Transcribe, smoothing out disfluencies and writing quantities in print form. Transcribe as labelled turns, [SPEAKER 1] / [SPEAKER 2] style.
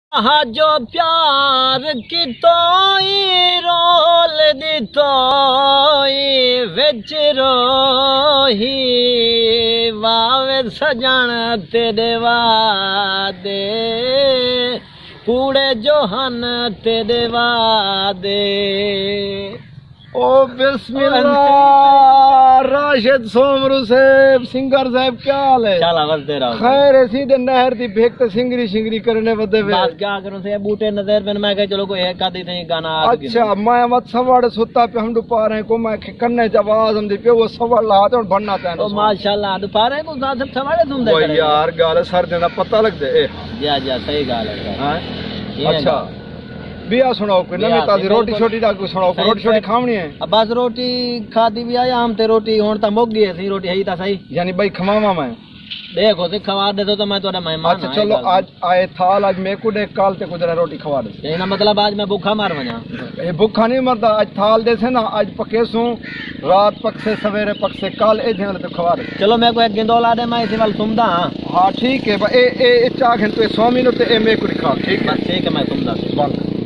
[SPEAKER 1] हाँ जो प्यार की तोई रोल दी तोई विच रोही वावे सजन तेरे वादे कूड़े जोहन तेरे वादे।
[SPEAKER 2] ओ बिस्मिल्लाह राशिद सोमरू साहब सिंगर साहब क्या हाल है?
[SPEAKER 1] चला वसदे रहो
[SPEAKER 2] खैर है सीधे नहर दी भेक ते सिंगरी सिंगरी करने बदे वे
[SPEAKER 1] बात क्या करूं से बूटे नजर पे मैं कह चलो कोई एक आधी नहीं गाना
[SPEAKER 2] अच्छा मैं मत सवाड़ सुता पे हम दोपहर है को मैं कन्ने आवाज हम दी पे वो सवाड़ लाते और बनना ताने।
[SPEAKER 1] ओ माशाल्लाह दोपहर है को साथ सवाड़े तुम दे
[SPEAKER 2] ओ यार गाल सर देना पता लग दे
[SPEAKER 1] जा जा सही गाल है।
[SPEAKER 2] हां अच्छा बिया सुनाओ कोई नवी ताजी रोटी छोटी दा को सुनाओ रोटी छोटी खावनी है।
[SPEAKER 1] अब बस रोटी खादी भी आया हम ते रोटी हुन ता मुक गई थी रोटी है ता सही
[SPEAKER 2] यानी भाई खवावा मैं
[SPEAKER 1] देखो से खवा दे तो मैं तोड़ा मेहमान।
[SPEAKER 2] अच्छा चलो आज आए थाल आज मैं को दे काल ते कुछ रोटी खवा दे
[SPEAKER 1] ये ना मतलब आज मैं भूखा मार वना
[SPEAKER 2] ये भूखा नहीं मरदा आज थाल दे से ना आज पके सू रात पक से सवेरे पक से काल ए थे तो खवा दे। चलो
[SPEAKER 1] मैं को एक गिंदोला दे मैं इसी वाल सुमदा।
[SPEAKER 2] हां ठीक है ए ए चाह घंटे स्वामी नो ते ए मैं को खा ठीक है
[SPEAKER 1] ठीक है मैं सुमदा।